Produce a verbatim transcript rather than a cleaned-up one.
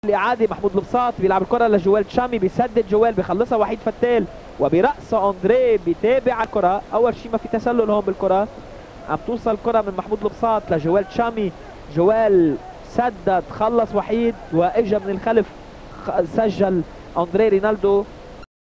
الإعادة محمود البساط بيلعب الكرة لجوال تشامي، بيسدد جوال بيخلصها وحيد فتال، وبرأس أندريه بيتابع الكرة. أول شيء ما في تسلل هون بالكرة، عم توصل الكرة من محمود البساط لجوال تشامي، جوال سدد خلص وحيد، واجا من الخلف سجل أندريه رينالدو.